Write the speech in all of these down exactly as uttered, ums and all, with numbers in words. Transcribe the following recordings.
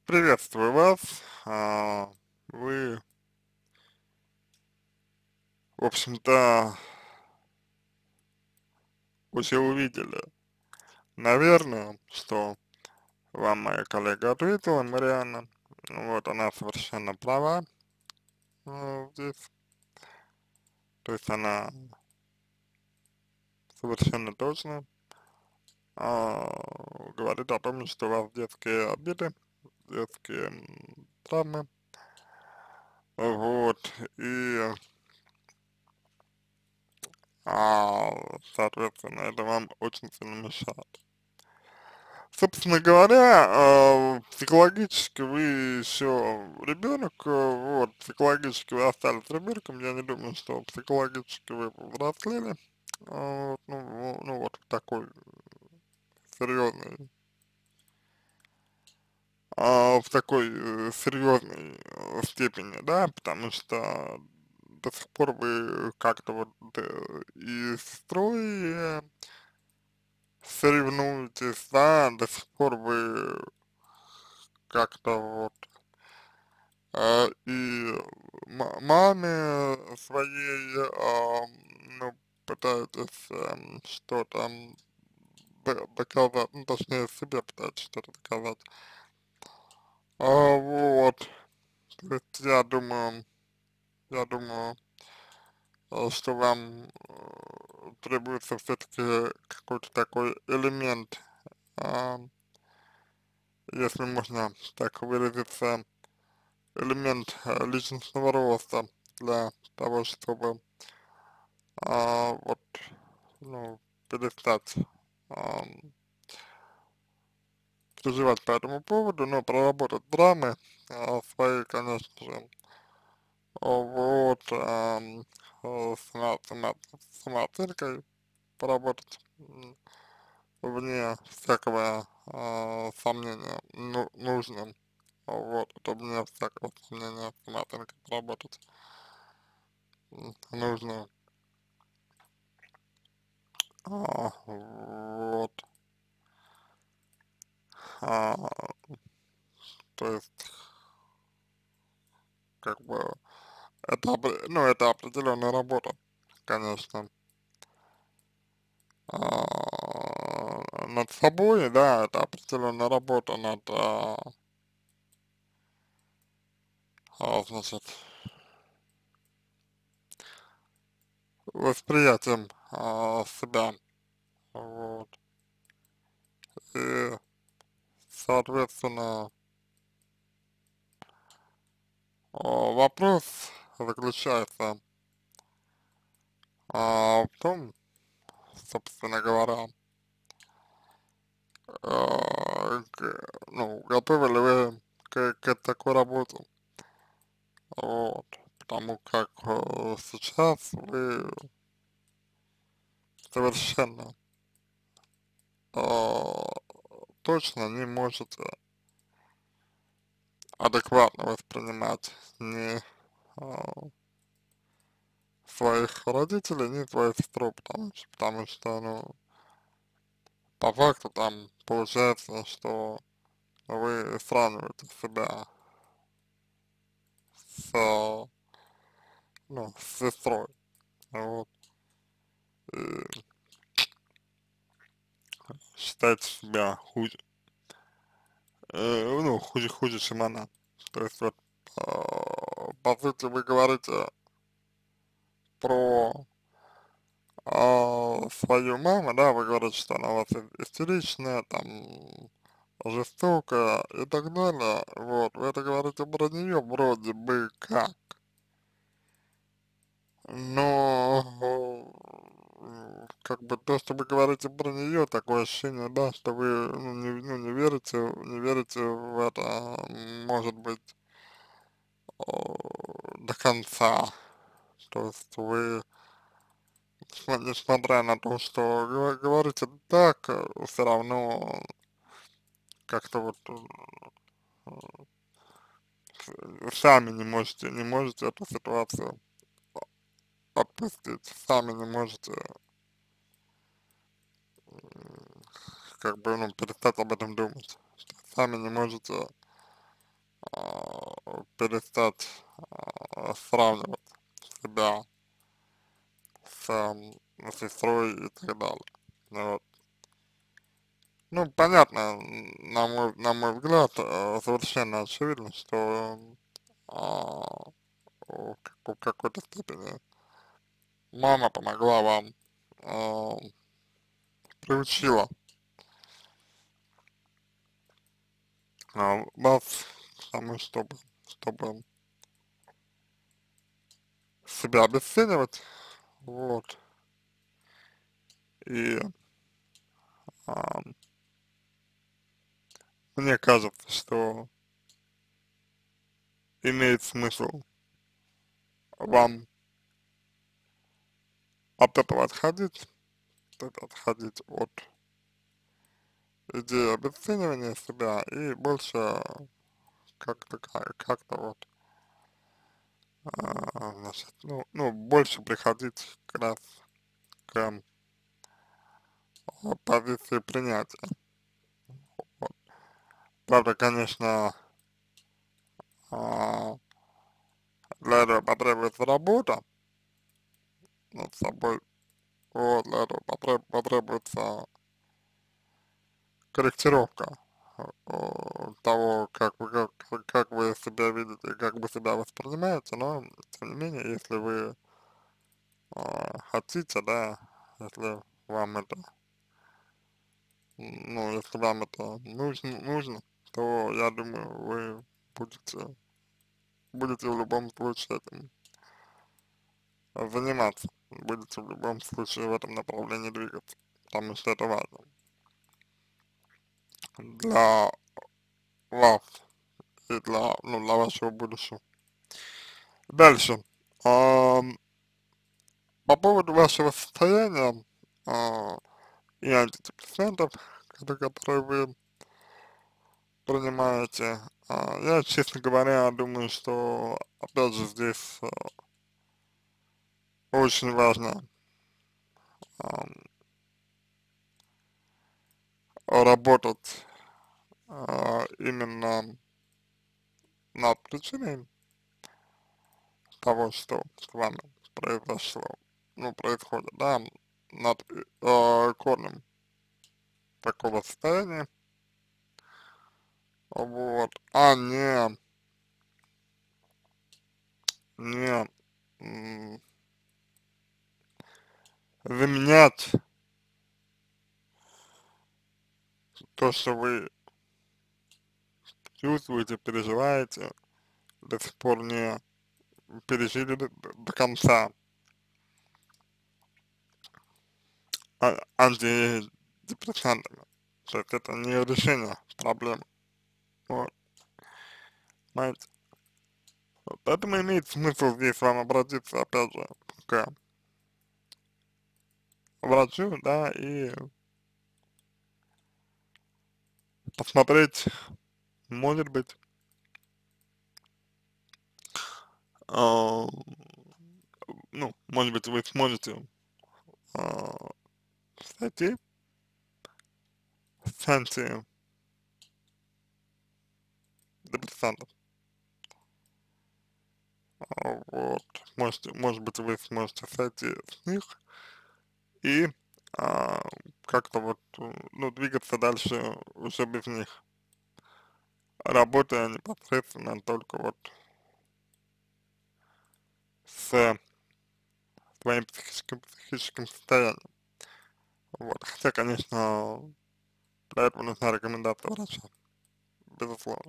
Приветствую вас. А, Вы, в общем-то, уже увидели, наверное, что вам моя коллега ответила, Марианна. Вот, она совершенно права э, здесь. То есть она совершенно точно а, говорит о том, что у вас детские обиды, детские м, травмы. Вот, и, а, соответственно, это вам очень сильно мешает. Собственно говоря, а, психологически вы еще ребенок, э, вот, психологически вы остались ребенком, я не думаю, что психологически вы повзрослели, а, вот, ну, во- ну вот в такой серьезной, а, в такой э, серьезной э, степени, да, потому что до сих пор вы как-то вот э, и с сестрой э, соревнуетесь, да, до сих пор вы как-то вот А, и ма- маме своей, а, ну, пытаетесь эм, что-то м, д- доказать, ну, точнее, себе пытаетесь что-то доказать. А, вот, то есть я думаю, я думаю, э, что вам э, требуется все-таки какой-то такой элемент, а, если можно так выразиться, элемент э, личностного роста для того, чтобы а, вот, ну, перестать ам, переживать по этому поводу, но проработать драмы а, свои, конечно же, а, вот, ам, э, сама, сама, самооценкой поработать м, вне всякого а, сомнения ну, нужно, а, вот, это вне всякого сомнения самооценкой поработать м, нужно, а, вот, а, то есть, как бы, Это, опре- ну, это определенная работа, конечно, а, над собой, да, это определенная работа над, а, а, значит, восприятием а, себя, вот, и, соответственно, а, вопрос заключается а, в том, собственно говоря, а, г- ну, готовы ли вы к, к такой работе, вот, потому как э, сейчас вы совершенно а, точно не можете адекватно воспринимать ни а, своих родителей, ни свою сестру, потому что, потому что, ну, по факту там получается, что вы сравниваете себя с, ну, с сестрой, вот, и считаете себя хуже, э, ну, хуже, хуже, чем она. То есть вот, а, по сути, вы говорите про а, свою маму, да, вы говорите, что она у вас и- истеричная, там, жестокая и так далее, вот, вы это говорите про нее вроде бы как, но, э, как бы то, что вы говорите про нее, такое ощущение, да, что вы, ну, не, ну, не верите, не верите в это, может быть, э, до конца, то есть вы, несма- несмотря на то, что гова- говорите так, все равно как-то вот э, сами не можете, не можете эту ситуацию отпустить, сами не можете м, как бы, ну, перестать об этом думать, сами не можете перестать а, сравнивать себя с ам, сестрой и так далее. Ну вот. Ну, понятно, м, на мой, на мой взгляд, э, совершенно очевидно, что а, в как- в какой-то степени мама помогла вам, а, приучила а, вас к тому, чтобы, чтобы себя обесценивать, вот, и а, мне кажется, что имеет смысл вам от этого отходить, от- отходить от идеи обесценивания себя и больше как-то, как-то вот, а, значит, ну, ну, больше приходить как раз к а, позиции принятия. Вот. Правда, конечно, а, для этого потребуется работа над собой, вот, для этого потреб- потребуется корректировка э, э, того, как вы, как, как как вы себя видите, как вы себя воспринимаете, но, тем не менее, если вы а, хотите, да, если вам это, м, ну, если вам это нужно, нужно, то, я думаю, вы будете, будете в любом случае этим заниматься, будете в любом случае в этом направлении двигаться, потому что это важно для вас и для, ну, для вашего будущего. Дальше. Ам, по поводу вашего состояния а, и антидепрессантов, которые, которые вы принимаете, а, я, честно говоря, думаю, что, опять же, здесь а, очень важно ам, работать а, именно над причиной того, что с вами произошло, ну, происходит, да, над э, корнем такого состояния, вот, а не, не м, заменять то, что вы чувствуете, переживаете, до сих пор не пережили до, до конца а, антидепрессантами. То есть это не решение проблемы. Вот, понимаете? Вот, поэтому имеет смысл здесь вам обратиться, опять же, к врачу, да, и посмотреть, может быть, а, ну, может быть, вы сможете а, сойти с антидепрессантов. А, вот, можете, может быть, вы сможете сойти с них и а, как-то вот, э, ну, двигаться дальше уже без них, работая непосредственно только вот с твоим психическим, психическим состоянием. Вот, хотя, конечно, для этого нужна рекомендация врача, безусловно.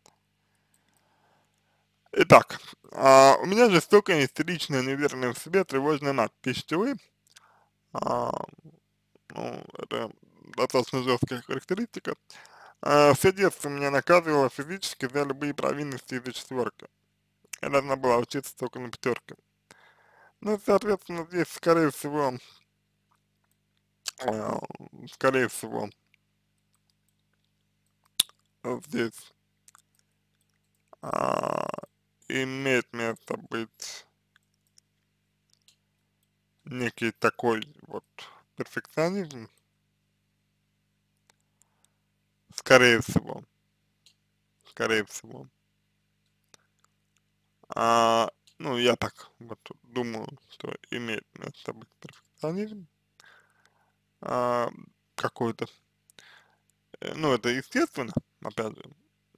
Итак, а, у меня жестокая, истеричная, неуверенная в себе, тревожная мать. Пишите вы. А, ну, это достаточно жесткая характеристика. А, все детство меня наказывало физически за любые провинности из-за четверки. Я должна была учиться только на пятерке. Ну, соответственно, здесь, скорее всего, а, скорее всего, здесь а, имеет место быть некий такой вот перфекционизм, скорее всего, скорее всего. А, ну, я так вот думаю, что имеет место быть перфекционизм а, какой-то. Э, Ну, это естественно, опять же,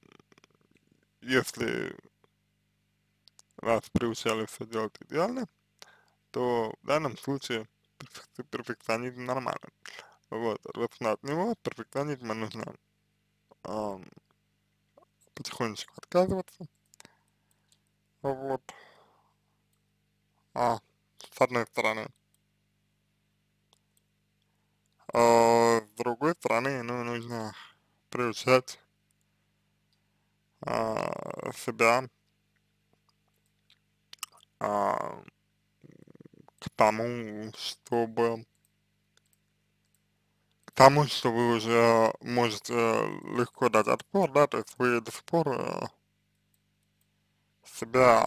если вас приучали все делать идеально, то в данном случае перфек- перфекционизм нормально. Вот, соответственно, от него, от перфекционизма нужно ам, потихонечку отказываться, вот, а, с одной стороны. А с другой стороны, ну, нужно приучать а, себя а, к тому, чтобы к тому, что вы уже можете легко дать отпор, да, то есть вы до сих пор э, себя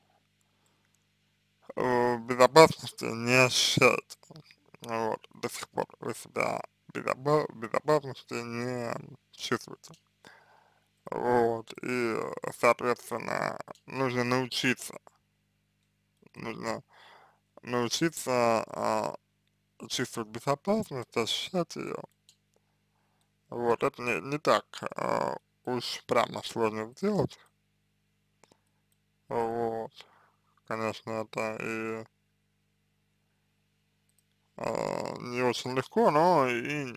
э, в безопасности не ощущаете, вот, до сих пор вы себя в безопа- в безопасности не чувствуете, вот, и, э, соответственно, нужно научиться, нужно научиться а, чувствовать безопасность, ощущать ее. Вот, это не, не так а, уж прямо сложно сделать. Вот, конечно, это и а, не очень легко, но и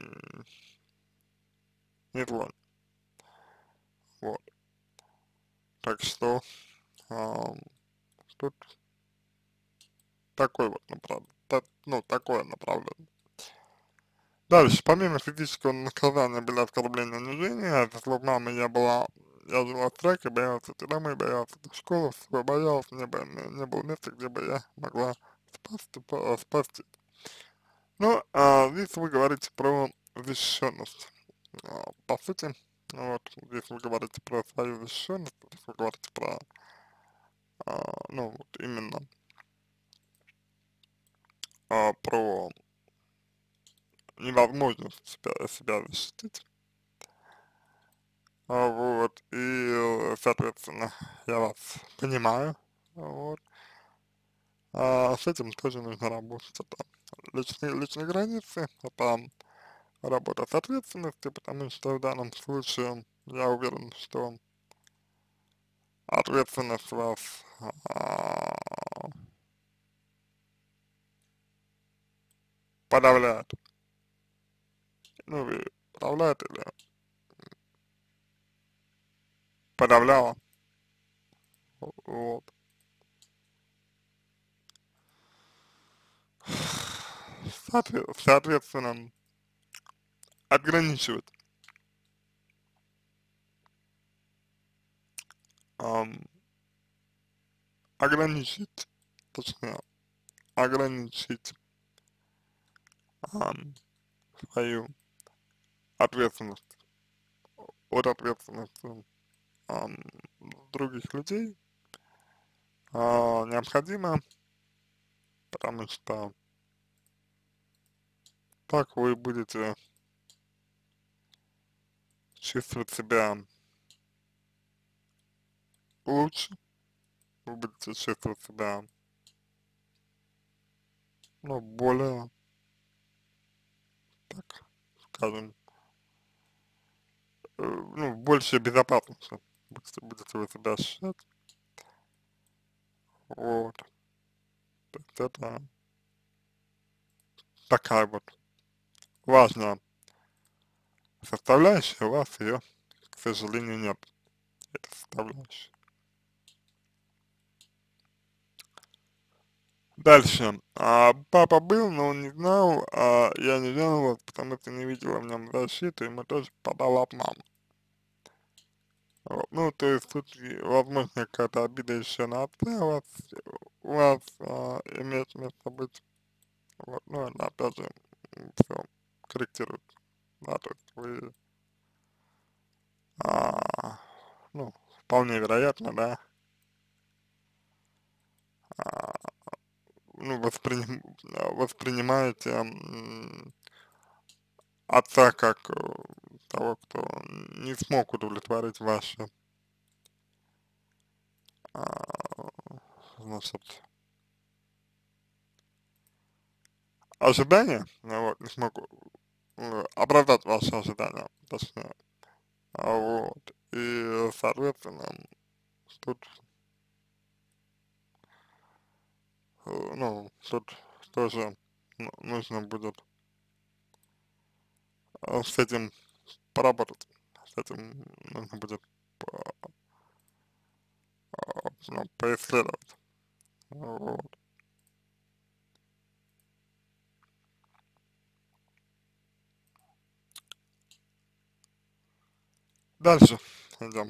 не сложно. Вот, так что а, тут такой вот направление, ну, такое направление. Дальше, помимо физического наказания были оскорбления, унижения, со слов мамы я была, я жила в страхе, боялась идти домой, боялась идти в школу, всего боялась, не, было- не, не было места, где бы я могла спасти, по- спасти. Ну, а здесь вы говорите про защищенность. А, по сути, вот, здесь вы говорите про свою защищенность, здесь вы говорите про, а, ну, вот именно а, про невозможность себя, себя защитить. А, вот, и, э, соответственно, я вас понимаю, вот, а с этим тоже нужно работать, это личные, личные границы, это работа с ответственностью, потому что в данном случае я уверен, что ответственность вас а, подавляет, ну, и подавляет или подавляла, вот, Соотве- соответственно, ограничивать, ам, ограничить, точнее, ограничить ам, свою ответственность от ответственности ам, других людей а, необходимо, потому что так вы будете чувствовать себя лучше, вы будете чувствовать себя, ну, более, так скажем, э, ну, в большей безопасности будете, будете вы себя ощущать, вот, то есть это такая вот важная составляющая, у вас ее, к сожалению, нет, этой составляющей. Дальше. А, папа был, но он не знал, а я не жаловалась, потому что не видела в нем защиты, и мы тоже подала от мамы. Вот. Ну, то есть тут, и, возможно, какая-то обида еще на отца у вас, у вас а, имеет место быть. Вот. Ну, это опять же все корректирует. Да, то есть вы, а, ну, вполне вероятно, да, а, ну, восприним, а, воспринимаете м, отца как э, того, кто не смог удовлетворить ваши а, значит, ожидания, ну вот, не смог э, оправдать ваши ожидания, точнее, а вот, и, соответственно, тут, э, ну, тут тоже ну, нужно будет э, с этим поработать, с этим нужно будет по- ну, поисследовать, вот. Дальше идем.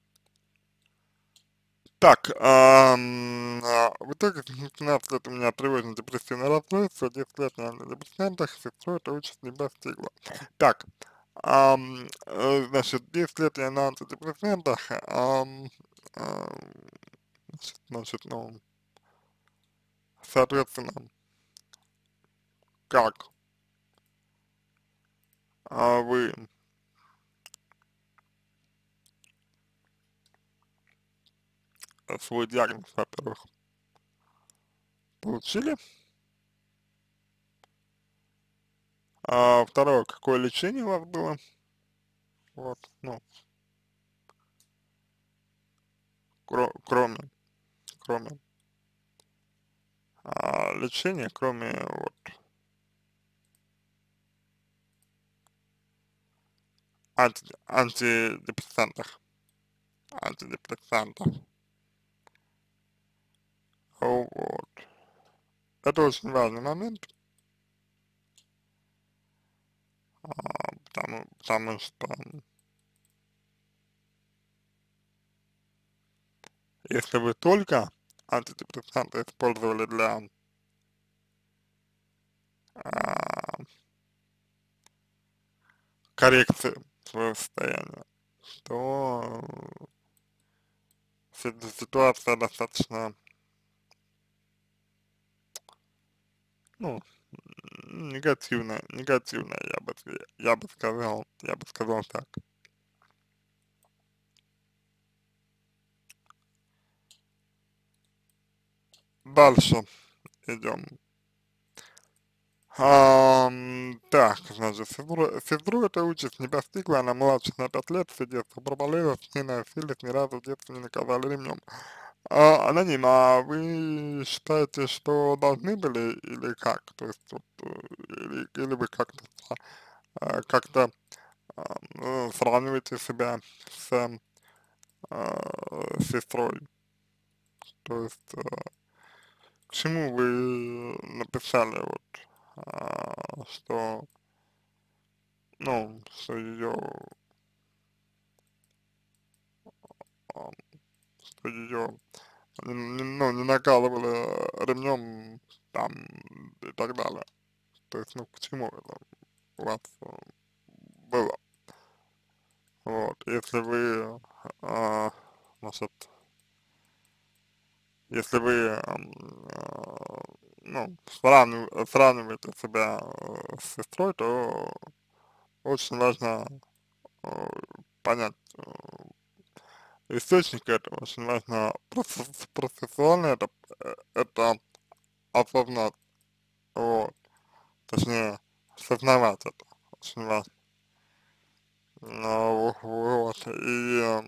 Так, ам, а, в итоге пятнадцать лет у меня тревожно-депрессивное расстройство, десять лет на антидепрессантах, сестрой эта участь не достигла. Так, ам, э, значит, десять лет я на антидепрессантах, ам, ам, значит, значит, ну, соответственно, как а, вы свой диагноз, во-первых, получили, а второе, какое лечение у вас было, вот, ну, кро кроме, кроме а, лечения, кроме вот анти антидепрессантах, антидепрессантов, вот. Это очень важный момент, а, потому, потому что если вы только антидепрессанты использовали для а, коррекции своего состояния, то си- ситуация достаточно, ну, негативная, негативная, я бы, я бы сказал, я бы сказал так. Дальше идем. Ам, так, значит, сестру, сестру эта участь не постигла, она младше на пять лет, все детство проболела, с ней носились, ни разу в детстве не наказали ремнем. А, аноним, а вы считаете, что должны были или как? То есть, вот, э, или, или вы как-то а, как-то а, ну, сравниваете себя с а, сестрой? То есть, э, к чему вы написали, вот, а, что, ну, что ее что ее, ну, не накалывали ремнем там и так далее. То есть, ну, к чему это у вас э, было? Вот, если вы, а, значит, если вы, ам, а, ну, сравнив, сравниваете себя э, с сестрой, то очень важно э, понять э, источник этого, очень важно процесс- процессуально это, э, это осознать, вот. Точнее, осознавать это очень важно. Ну, вот, и, э,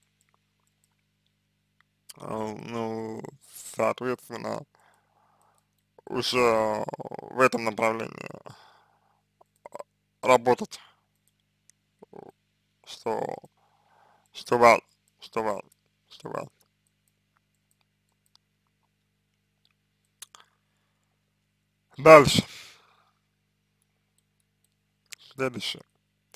э, ну, соответственно, уже в этом направлении работать, что, что важно, что важно, что важно. Дальше, следующее.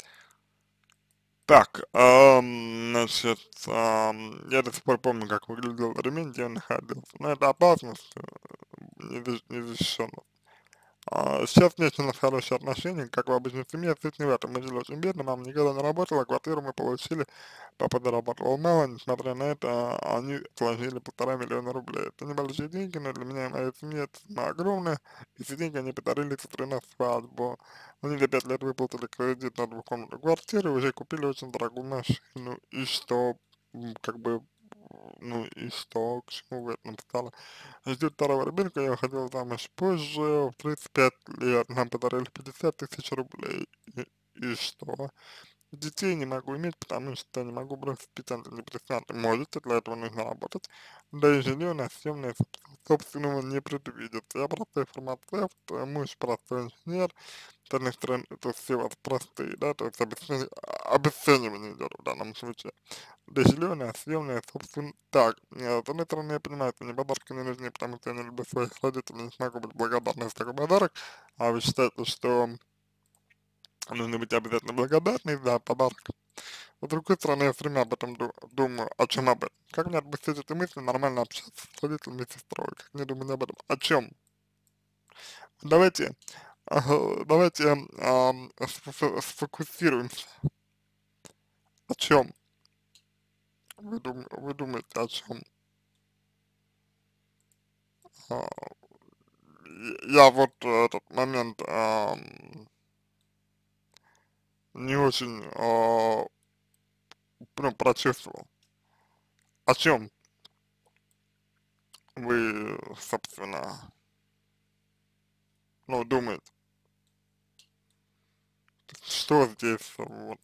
Так, ам, значит, ам, я до сих пор помню, как выглядел ремень, где он находился. Но это опасность, э, незащ- незащищенная. А, сейчас у нас хорошие отношения, как в обычной семье, суть не в этом. Мы жили очень бедно, мама никогда не работала, квартиру мы получили, папа зарабатывал мало, несмотря на это, они сложили полтора миллиона рублей. Это небольшие деньги, но для меня и моей семьи это сумма огромная, и эти деньги они подарили сестре на свадьбу. Они за пять лет выплатили кредит на двухкомнатную квартиру, уже купили очень дорогую машину, и что, м, как бы, ну и что, к чему вы это написали? Ждет второго ребенка, я выходила замуж позже, в тридцать пять лет, нам подарили пятьдесят тысяч рублей. И, и что? Детей не могу иметь, потому что не могу бросить пить антидепрессанты. Можете, для этого нужно работать. Да и жилье на съемное собственного не предвидится. Я простой фармацевт, э, муж простой инженер. С одной стороны, это все вот простые, да, то есть обесцени- обесценивание идет в данном случае. Да и жилье на съемное собственно. Так, э, с одной стороны, я понимаю, что мне подарки не нужны, потому что я не люблю своих родителей, не смогу быть благодарна за такой подарок. А вы считаете, что нужно быть обязательно благодарны за подарок? С другой стороны, я все время об этом ду думаю, о чем об этом. Как мне отпустить эти мысли, нормально общаться с родителями и сестрой, как не думать об этом. О чем? Давайте, ага, давайте ам, сфо- сфокусируемся. О чем вы, дум, вы думаете, о чем? Я вот этот момент ам, не очень а, ну, прочувствовал. О чем вы, собственно, ну, думаете? Что здесь вот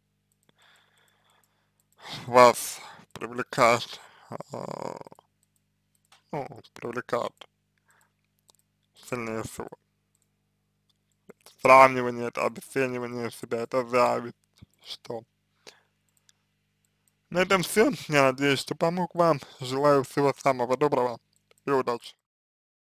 вас привлекает, а, ну, привлекает сильнее всего? Сравнивание, это обесценивание себя, это зависть, что? На этом все. Я надеюсь, что помог вам. Желаю всего самого доброго и удачи.